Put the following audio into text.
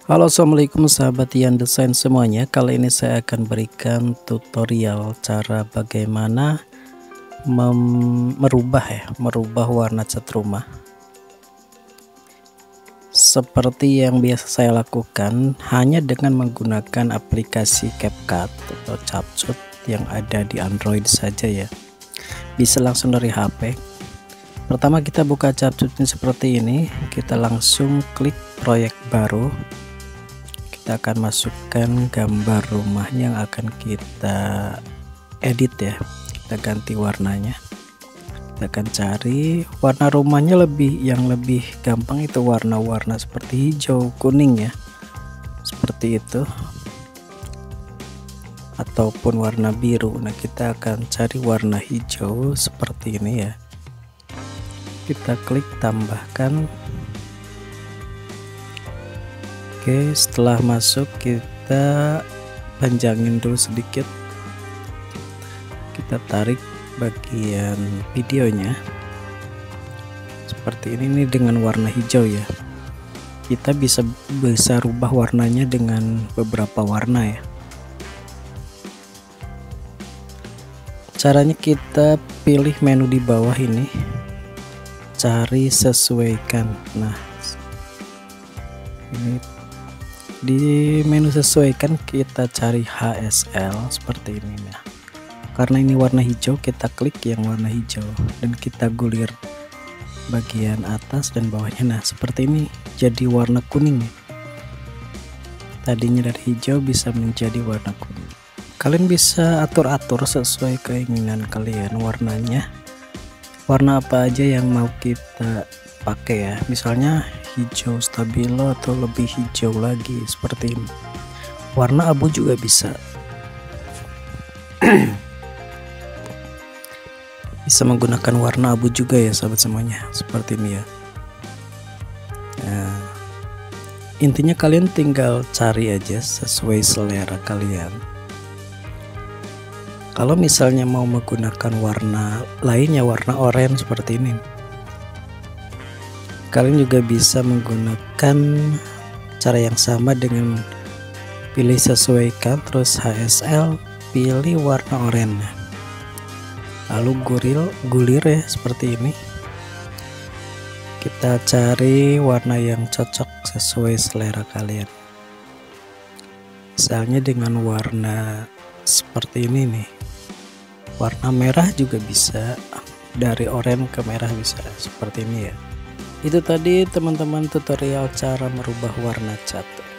Halo, assalamualaikum sahabat Ian Desain semuanya. Kali ini saya akan berikan tutorial cara bagaimana merubah warna cat rumah. Seperti yang biasa saya lakukan hanya dengan menggunakan aplikasi CapCut atau CapCut yang ada di Android saja ya. Bisa langsung dari HP. Pertama kita buka CapCut ini seperti ini, kita langsung klik proyek baru. Kita akan masukkan gambar rumah yang akan kita edit ya, kita ganti warnanya. Kita akan cari warna rumahnya yang lebih gampang itu warna-warna seperti hijau, kuning ya, seperti itu, ataupun warna biru. Nah kita akan cari warna hijau seperti ini ya, kita klik tambahkan. Oke, setelah masuk kita panjangin dulu sedikit, kita tarik bagian videonya seperti ini dengan warna hijau ya. Kita bisa rubah warnanya dengan beberapa warna ya. Caranya kita pilih menu di bawah ini, cari sesuaikan. Nah ini di menu sesuaikan kita cari HSL seperti ini ya. Karena ini warna hijau, kita klik yang warna hijau dan kita gulir bagian atas dan bawahnya. Nah seperti ini jadi warna kuning ya. Tadinya dari hijau bisa menjadi warna kuning. Kalian bisa atur-atur sesuai keinginan kalian warnanya, warna apa aja yang mau kita pakai ya. Misalnya hijau stabilo atau lebih hijau lagi seperti ini. Warna abu juga bisa. Bisa menggunakan warna abu juga ya sahabat semuanya, seperti ini ya. Nah, intinya kalian tinggal cari aja sesuai selera kalian. Kalau misalnya mau menggunakan warna lainnya, warna oranye seperti ini, kalian juga bisa menggunakan cara yang sama dengan pilih sesuaikan, terus HSL, pilih warna oranye, lalu gulir ya seperti ini. Kita cari warna yang cocok sesuai selera kalian. Misalnya dengan warna seperti ini nih, warna merah juga bisa, dari oranye ke merah bisa seperti ini ya. Itu tadi teman-teman tutorial cara merubah warna cat.